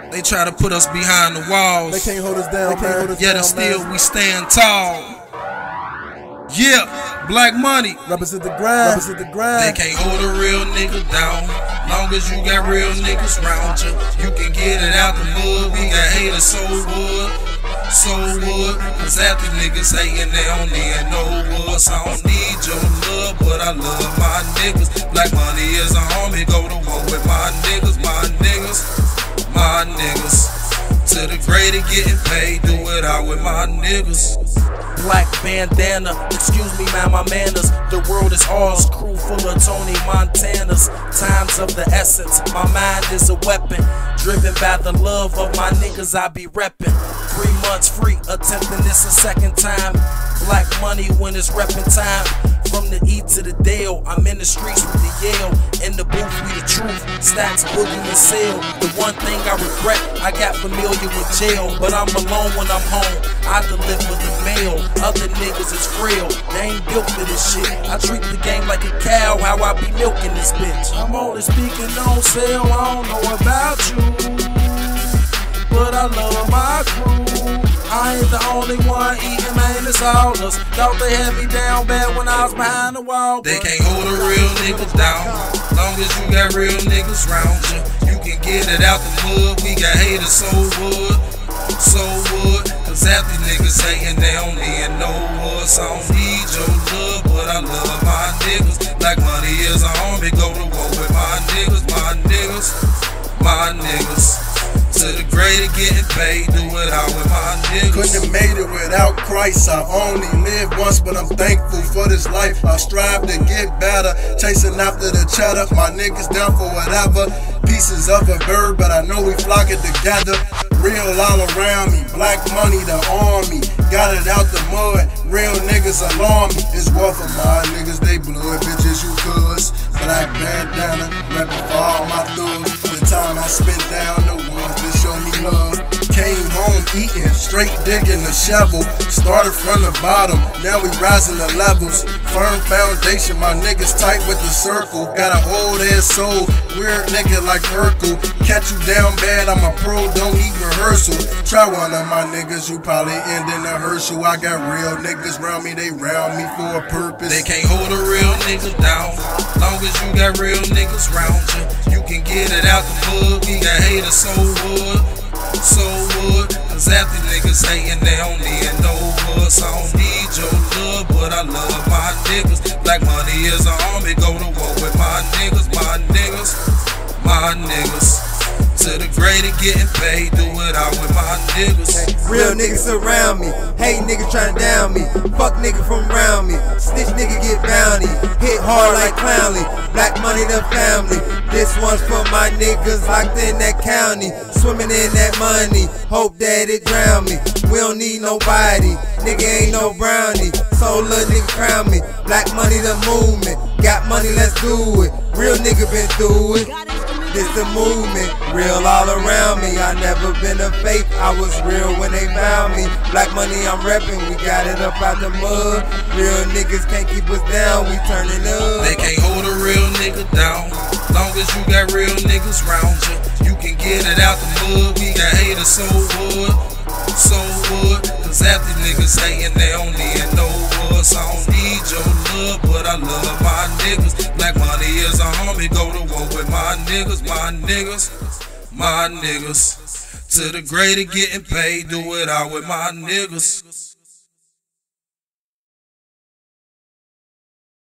They try to put us behind the walls. They can't hold us down, man. Yet still we stand tall. Yeah, Black Money. Represent the grind. They can't hold a real nigga down. Long as you got real niggas round you, you can get it out the mud. We got haters, so wood. Cause after niggas hating, they don't need no us. I don't need your love, but I love my niggas. Black Money is a homie, go to war with my niggas. To the grade of getting paid, do it out with my niggas. Black bandana, excuse me, man, my manners. The world is ours, crew full of Tony Montanas. Times of the essence, my mind is a weapon. Driven by the love of my niggas, I be reppin'. 3 months free, attempting this a second time. Black Money when it's reppin' time. From the E to the Dale, I'm in the streets with the Yale. In the booth, we the truth, stacks, boogie, and sale. The one thing I regret, I got familiar with jail. But I'm alone when I'm home, I deliver the mail. Other niggas is frail, they ain't built for this shit. I treat the game like a cow, how I be milking this bitch. I'm only speaking on sale, I don't know about you, but I love my crew. I ain't the only one eating, man, it's all us. Thought they had me down bad when I was behind the wall. They can't hold a real nigga down. Long as you got real niggas round you, you can get it out the mud. We got haters, so wood. Cause after niggas hating, they don't need no us. I don't need your love, but I love my niggas. Black Money is a homie, go to war with my niggas. To the grade of getting paid, do it out with my niggas. Couldn't have made it without Christ. I only lived once, but I'm thankful for this life. I strive to get better, chasing after the cheddar. My niggas down for whatever. Pieces of a bird, but I know we flocking together. Real all around me, Black Money the army. Got it out the mud, real niggas alarm me. It's war for my niggas, they blood, bitches you cuz. Black bandana, reppin' for all my thugs. The time I spent down the ones that show me love. Came home eating, straight digging the shovel. Started from the bottom, now we rising the levels. Firm foundation, my niggas tight with the circle. Got an old ass soul, weird nigga like Urkel. Catch you down bad, I'm a pro, don't need rehearsal. Try one of my niggas, you probably end in a Herschel. I got real niggas round me, they round me for a purpose. They can't hold a real nigga down. Long as you got real niggas round you, you can get it out the mud. We got haters, so wood. Cause after niggas hating, they don't need no us. I don't need your love, but I love my niggas. Black Money is a homie, go to war with my niggas. To the grade of getting paid, do it out with my niggas. Real niggas surround me, hate niggas tryna down me. Fuck nigga from around me, snitch nigga get bounty. Hit hard like Clowney, Black Money the family. This one's for my niggas locked in that county, swimming in that money, hope that it drown me. We don't need nobody, nigga ain't no brownie. So little nigga crown me, Black Money the movement. Got money, let's do it, real nigga been through it. This the movement, real all around me. I never been a fake, I was real when they found me. Black Money I'm reppin', we got it up out the mud. Real niggas can't keep us down, we turnin' up. They can't hold a real nigga down. Long as you got real niggas round you, you can get it out the mud. We got haters, so wood. Cause after niggas hating, they don't need no us. I don't need your love, but I love my niggas. Black Money is a homie, go to war with my niggas. To the grade of getting paid, do it out with my niggas.